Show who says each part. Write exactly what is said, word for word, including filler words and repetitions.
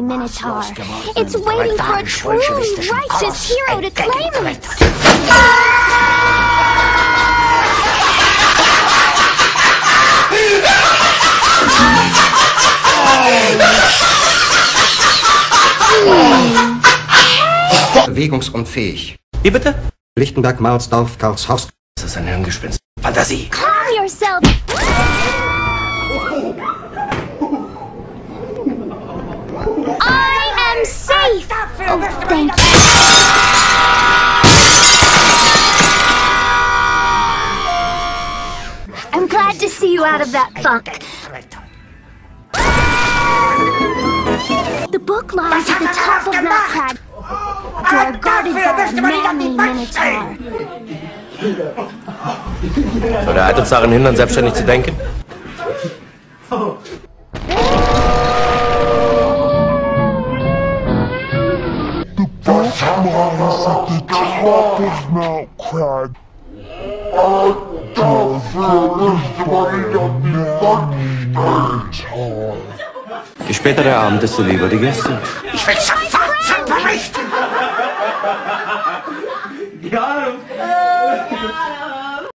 Speaker 1: Minotaur. It's waiting for a truly righteous hero to claim it.
Speaker 2: Bewegungsunfähig.
Speaker 3: Wie bitte?
Speaker 2: Lichtenberg, Marsdorf, Karlshaus.
Speaker 3: Das ist ein Hirngespinst. Fantasie.
Speaker 1: Calm yourself. I am safe. Oh, thank you. I'm glad to see you out of that funk. The book lies at the top of that crag. You are guarded by a manly Minotaur.
Speaker 3: Soll der Eid uns daran hindern, selbstständig zu denken?
Speaker 4: The book lies at the top of that crag.
Speaker 3: Je später der Abend, desto lieber die Gäste.
Speaker 5: Ich will sofort berichten!